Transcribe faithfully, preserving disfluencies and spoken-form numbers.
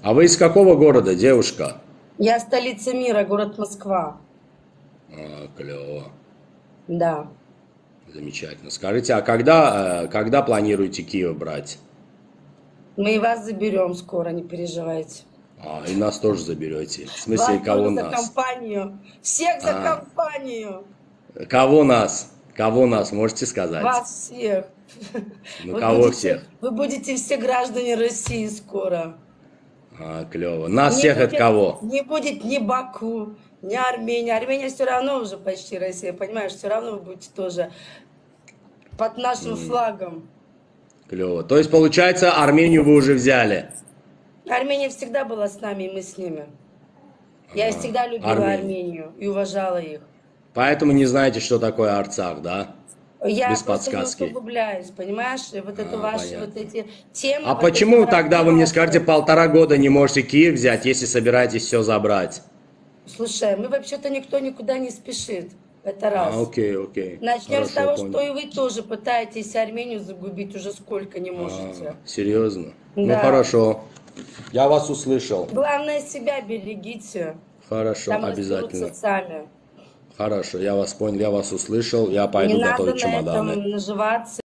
А вы из какого города, девушка? Я столица мира, город Москва. А, клево. Да. Замечательно. Скажите, а когда, э, когда планируете Киев брать? Мы и вас заберем скоро, не переживайте. А, и нас тоже заберете. В смысле, Вас кого тоже за нас? компанию. Всех за А, компанию. кого нас? Кого нас, можете сказать? Вас всех. Ну, Вы кого будете, всех? вы будете все граждане России скоро. А, клево. Нас Не всех от будет, кого? не будет ни Баку, ни Армения. Армения все равно уже почти Россия, понимаешь? Все равно вы будете тоже под нашим флагом. Клево. То есть, получается, Армению вы уже взяли? Армения всегда была с нами, и мы с ними. Я всегда любила Армения. Армению и уважала их. Поэтому не знаете, что такое Арцах, да? Я Без просто не подсказки. усугубляюсь, понимаешь? И вот это А, ваши вот понятно. эти темы, А вот эти почему враги тогда вы мне скажете, ваши. полтора года не можете Киев взять, если собираетесь все забрать? Слушай, мы вообще-то никто никуда не спешит. Это А, раз. окей, окей. Начнем с Хорошо, того, что понял. и вы тоже пытаетесь Армению загубить уже сколько не А, можете. серьезно? Ну, Да. хорошо. Я вас услышал. Главное, себя берегите. Хорошо, Там разберутся обязательно. сами. Хорошо, я вас понял, я вас услышал. Я Не пойду надо готовить на этом чемоданы. наживаться.